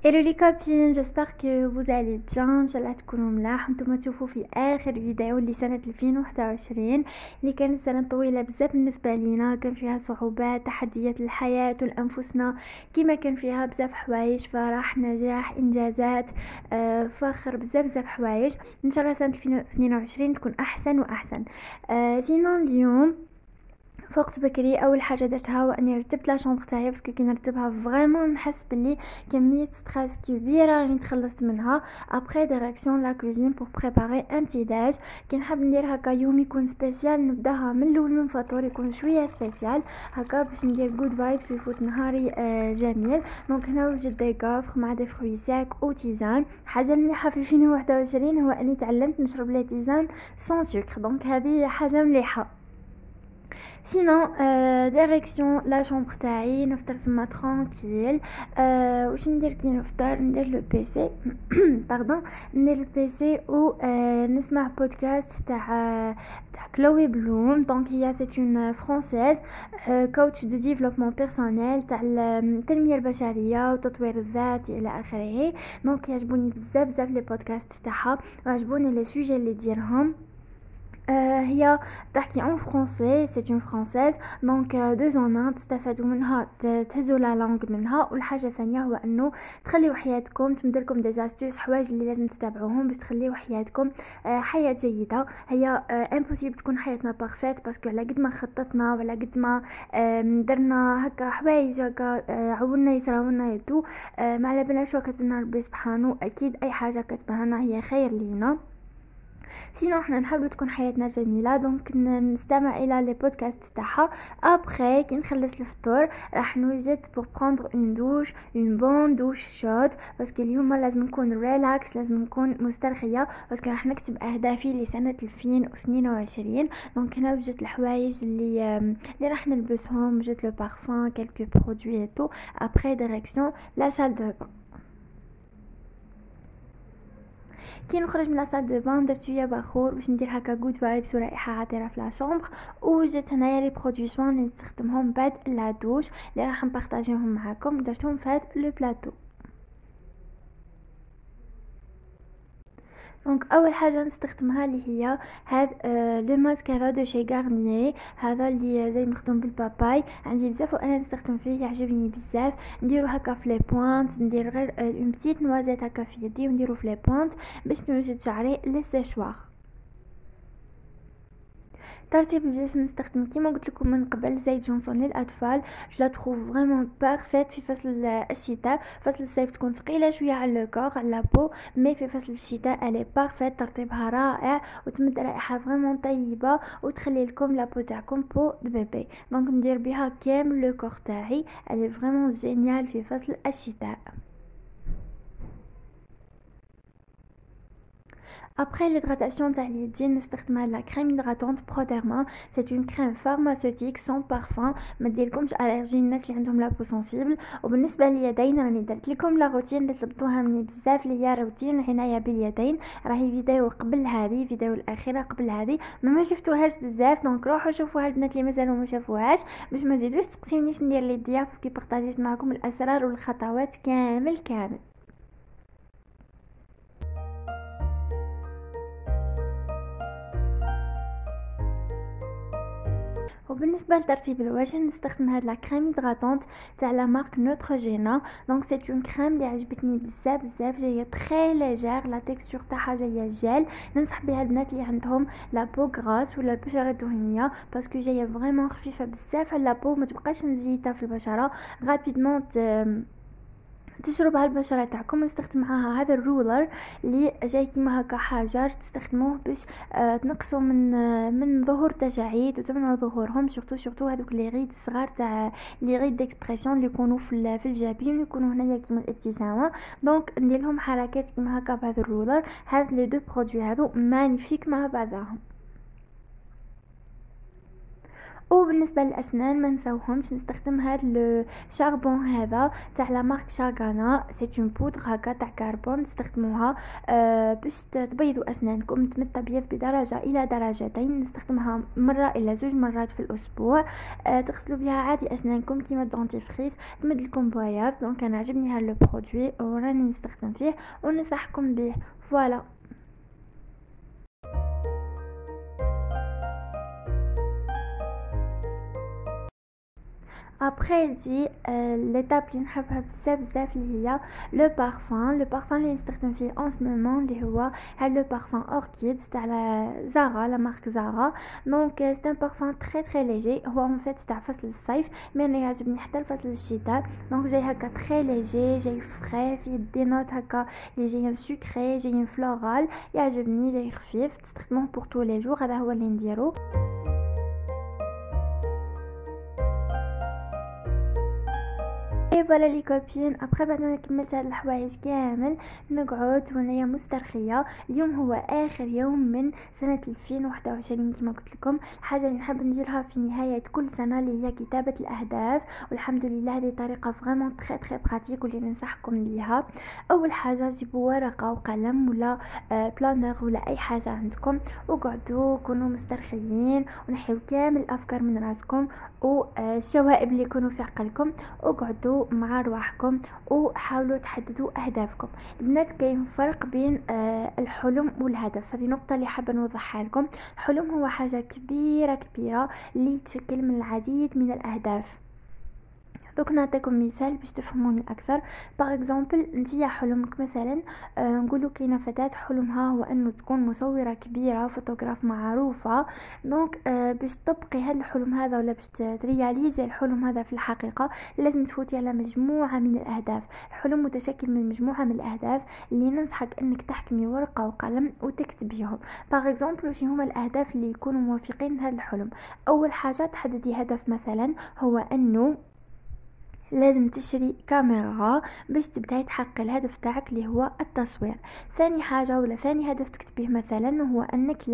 Hello les copines, j'espère que vous allez bien. ان شاء الله تكونوا ملاح. نتوما تشوفوا في اخر فيديو لسنه 2021 اللي كانت سنه طويله بزاف بالنسبه لينا، كان فيها صعوبات، تحديات الحياه ولانفسنا، كما كان فيها بزاف حوايج، فرح، نجاح، انجازات، فخر، بزاف حوايج. ان شاء الله سنه 2022 تكون احسن واحسن. سينون اليوم فقت بكري، اول حاجه درتها هو اني رتبت لا شومبر تاعي، باسكو كي نرتبها فريمون نحس بلي كميه ستريس كبيره راني تخلصت منها. ابري ديريكسيون لا كوزين بور بريباري ان تي داج. كي نحب ندير هكا يوم يكون سبيسيال، نبداها من الاول، من فطور يكون شويه سبيسيال هكا باش ندير جود فايبس ويفوت نهاري جميل. دونك هنا وجدت دي غافر مع دي فروي ساك او تيزان. حاجه مليحه في 2021 هو اني تعلمت نشرب لي تيزان سون سكر، دونك هذه حاجه مليحه. سينون ديريكسيون لا شومبر تاعي، نفطر فما ترانكيل. واش ندير كي نفطر؟ ندير لو بي سي باردون، ندير البي سي و نسمع بودكاست تاع كلوي بلوم. دونك هي سي اون فرونسيز كوتش دو ديفلوبمون بيرسونيل، تاع التنميه البشريه وتطوير الذات الى اخره. دونك يعجبوني بزاف لي بودكاست تاعها، ويعجبوني لي سوجي اللي ديرهم. هي تحكي en français، c'est une française. دونك deux en un، تستفادوا منها، تهزوا لا لانغ منها. والحاجه الثانيه هو انه تخليوا حياتكم، تمدلكم دي زاستوس، حوايج اللي لازم تتابعوهم باش تخليوا حياتكم حياه جيده. هي امبوسيبل تكون حياتنا بارفيت، باسكو على قد ما خططنا وعلى قد ما درنا هكا حوايج هكا عاونا يصراونا يدو، ما على بالناش وكتبنا ربي سبحانه. اكيد اي حاجه كتبها لنا هي خير لينا، سينو احنا نحاولوا تكون حياتنا جميله. دونك نستمع الى لي بودكاست تاعها. ابري كي نخلص الفطور راح نوجد بور بروندر اون دوش، اون بون دوش شود، باسكو اليوم لازم نكون ريلاكس، لازم نكون مسترخيه، باسكو راح نكتب اهدافي لسنه 2022. دونك هنا وجدت الحوايج اللي راح نلبسهم، وجدت لو بارفان، كالكو برودوي تو. ابري ديريكسيون لا سال دو بان. كي نخرج من لاصال دو بان درت شويه بخور باش ندير هكا جود فايبس ورائحه عطره في لا شومبر. وجدت هنايا لي برودوي سوان اللي نستخدمهم بعد لا دوش، اللي راح نبارطاجيهم معكم، درتهم في هذا لو بلاطو. دونك اول حاجه نستخدمها اللي هي هذا لو ماسكارا دو شي غارنيي، هذا اللي زي مخدوم بالباباي، عندي بزاف وانا نستخدم فيه، يعجبني بزاف. نديرو هكا في لي بوينت، ندير غير اون بتيت نوازيت هكا في يدي ونديرو في لي بوينت باش نوجد شعري لي سيشوار. ترطيب الجسم نستخدم كيما قلت لكم من قبل زيت جونسون للاطفال. جو لا تروف فريمون بارفيت في فصل الشتاء. فصل الصيف تكون ثقيله شويه على لو كور على لابو، مي في فصل الشتاء الي بارفيت، ترطيبها رائع وتمد رائحه فريمون طيبه وتخلي لكم لابو تاعكم بو دو بيبي. دونك ندير بها كامل لو كور تاعي، الي فريمون جينيال في فصل الشتاء. Après l'hydratation تاع اليدين نستخدم هاد لا كريم هيدراتونت بروديرما، سي اون كريم فارماسيوتيك سون بارفان، ما ديرلكمش الرجي الناس اللي عندهم لا بو سنسيبل. وبالنسبه لليدين راني درت لكم لا روتين اللي طلبتوها مني بزاف، اللي هي روتين عنايه باليدين. راهي فيديو قبل هذه، فيديو الاخيره قبل هذه، ما شفتوهاش بزاف، دونك روحوا شوفوها البنات اللي مازالوا ما شافوهاش، باش ما تزيدوش تقسيونيش ندير لي ديا، باسكو بارطاجيت معكم الاسرار والخطوات كامل. وبالنسبه لترطيب الوجه نستخدم هاد لا كريم هيدراتونت تاع لا مارك نوتروجينا. دونك سي اون كريم اللي عجبتني بزاف، جايه تري ليجير، لا تيكستور تاعها جايه جيل. ننصح بها البنات اللي عندهم لا بو غراس ولا البشره دهنيه، باسكو جايه فريمون خفيفه بزاف على لا بو، ما تبقاش مزيته في البشره غابيدمون تشربها البشره تاعكم. نستخدم معاها هذا الرولر اللي جاي كيما هكا حجر، تستخدموه باش تنقصوا من ظهور تجاعيد وتمنعوا ظهورهم، سورتو هذوك لي غيد الصغار تاع لي غيد ديكسبرسيون اللي يكونوا في الجبين، يكونوا هنايا كيما الابتسامه. دونك ندير لهم حركات كيما هكا بهذا الرولر. هاد لي دو برودوي هذو مانيفيك مع بعضهم. وبالنسبه للاسنان ما نساوهمش نستخدم هذا الشاربون هذا تاع لا مارك شاغانا، سي اون بودر هكا تاع كربون تستخدموها باش تبيضوا اسنانكم، تمد تبيض بدرجه الى درجتين، نستخدمها مره الى 2 مرات في الاسبوع. تغسلوا بها عادي اسنانكم كيما الدونتيفريس، تمد لكم بياض. دونك انا عجبني هذا لو برودوي وراني نستخدم فيه وننصحكم به. فوالا. ابخي يجي ليتاب اللي نحبها بزاف بزاف اللي هي لو بارفان اللي نستخدم فيه اون مومون اللي هو هذا لو بارفان اوركيد تاع زارا، لا مارك زارا. دونك سي ان بارفان تري تري ليجي، هو ان فيت تاع فصل الصيف مي انا يعجبني حتى لفصل الشتاء. دونك جاي هكا تري ليجي، جاي فري، فيه دي نوت هكا اللي جايين سكري، جايين فلورال، يعجبني، جاي خفيف، تستخدموه بور تو لي جور. هذا هو اللي نديرو. اي فوالا لي كوبين، ابخي بعد ما كملت هاد الحوايج كامل نقعد وانايا مسترخيه. اليوم هو اخر يوم من سنه 2021 كما قلت لكم. الحاجه اللي نحب نديرها في نهايه كل سنه اللي هي كتابه الاهداف، والحمد لله هذه طريقه فريمون تري تري براتيك واللي ننصحكم بيها. اول حاجه جيبوا ورقه وقلم ولا بلانر ولا اي حاجه عندكم، وقعدوا كونوا مسترخيين ونحيوا كامل الافكار من راسكم والشوائب اللي يكونوا في عقلكم، وقعدوا مع رواحكم وحاولوا تحددوا اهدافكم. البنات كاين فرق بين الحلم والهدف، هذه نقطه اللي حابه نوضحها لكم. الحلم هو حاجه كبيره كبيره اللي تشكل من العديد من الاهداف. دوك نعطيكم مثال باش تفهموني اكثر. باغ اكزومبل انتيا حلمك مثلا نقولوا كاينه فتاه حلمها هو انه تكون مصوره كبيره، فوتوغراف معروفه. دونك باش تطبقي هذا الحلم هذا ولا باش ترياليزي الحلم هذا في الحقيقه لازم تفوتي على مجموعه من الاهداف. الحلم متشكل من مجموعه من الاهداف اللي ننصحك انك تحكمي ورقه وقلم وتكتبيهم. باغ اكزومبل واش هما الاهداف اللي يكونوا موافقين لهذا الحلم؟ اول حاجه تحددي هدف مثلا هو انه لازم تشري كاميرا باش تبداي تحققي الهدف تاعك اللي هو التصوير. ثاني حاجه ولا ثاني هدف تكتبيه مثلا هو انك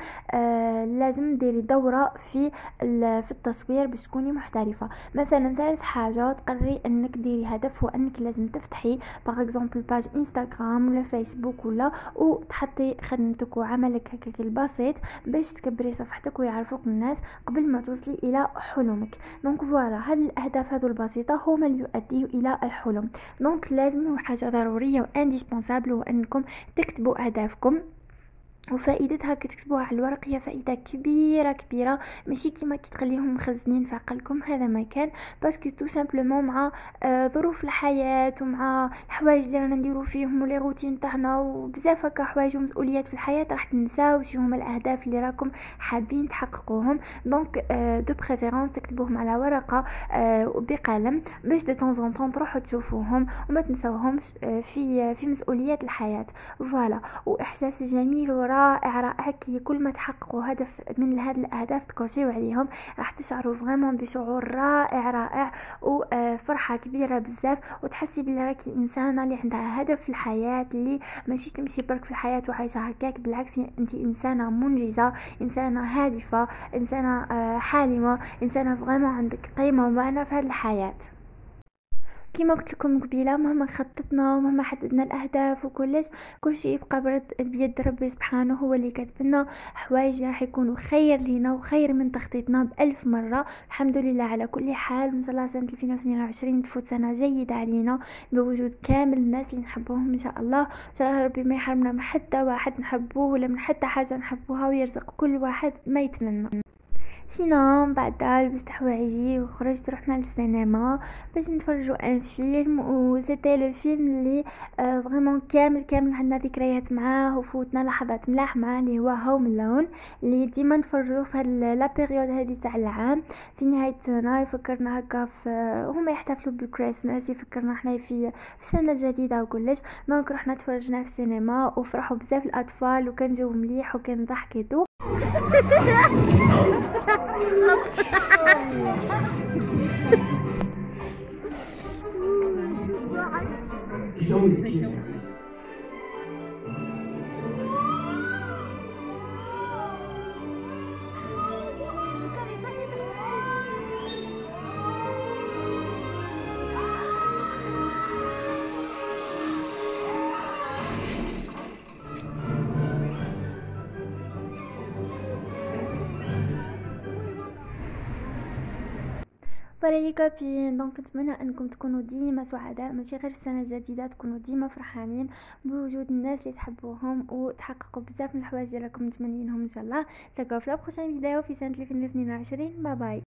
لازم ديري دوره في التصوير باش تكوني محترفه مثلا. ثالث حاجه تقرري انك ديري هدف هو انك لازم تفتحي باغ اكزومبل باج انستغرام ولا فيسبوك وتحطي خدمتك وعملك هكاك البسيط باش تكبري صفحتك ويعرفوك الناس قبل ما توصلي الى حلمك. دونك فوالا هاد الاهداف هذو البسيطه هما اللي يؤديوا الى الحلم. دونك لازم حاجه ضروريه وانديسبونسابل هو انكم تكتبوا اهدافكم، وفائدتها كتكتبوها على الورق هي فائده كبيره كبيره، ماشي كيما كتخليهم مخزنين في عقلكم. هذا ما كان باسكو تو سامبلومون مع ظروف الحياه ومع الحوايج اللي رانا نديرو فيهم ولي روتين تاعنا وبزاف هكا حوايج ومسؤوليات في الحياه راح تنساو شنو هما الاهداف اللي راكم حابين تحققوهم. دونك دو بريفيرونس تكتبوهم على ورقه بقلم باش دو طون زون طون تروحوا تشوفوهم وما تنساوهمش في مسؤوليات الحياه. فوالا. واحساس جميل رائع رائع كي كل ما تحققوا هدف من هذه الاهداف تكوشيو عليهم راح تشعروا فريمون بشعور رائع رائع وفرحه كبيره بزاف، وتحسي بلي راكي انسانه اللي عندها هدف في الحياه، اللي ماشي تمشي برك في الحياه وعايشه هكاك، بالعكس انت انسانه منجزه، انسانه هادفه، انسانه حالمه، انسانه فريمون عندك قيمه ومعنى في هذه الحياه. كما قلت لكم قبيله مهما خططنا ومهما حددنا الاهداف وكلش كل شيء يبقى بيد ربي سبحانه، هو اللي كاتب لنا حوايج راح يكونوا خير لينا وخير من تخطيطنا بألف مره. الحمد لله على كل حال. ان شاء الله سنه 2022 تفوت سنه جيده علينا بوجود كامل الناس اللي نحبوهم ان شاء الله. ان شاء الله ربي ما يحرمنا من حتى واحد نحبوه ولا من حتى حاجه نحبوها، ويرزق كل واحد ما يتمنى. سينو بعد لبست حوايجي وخرجت رحنا للسينما باش نتفرجوا ان فيلم، وسيتي لو فيلم اللي فريمون كامل عندنا ذكريات معاه وفوتنا لحظات ملاح معاه اللي هو هوم لون، اللي ديما نتفرجوا في لا بيريود هذه تاع العام في نهايه السنه. يفكرنا هكا في هما يحتفلوا بالكريسماس، يفكرنا احنا في السنه الجديده وكلش. دونك رحنا تفرجنا في السينما وفرحوا بزاف الاطفال وكان جو مليح وكان ضحك يدو. فوالا لي كابين، دونك نتمنى انكم تكونوا ديما سعداء، ماشي غير السنه الجديده، تكونوا ديما فرحانين بوجود الناس اللي تحبوهم، وتحققوا بزاف من الحوايج اللي راكم متمنينهم ان شاء الله. تلقاو في لا بروشين فيديو في سنه 2022. باي باي.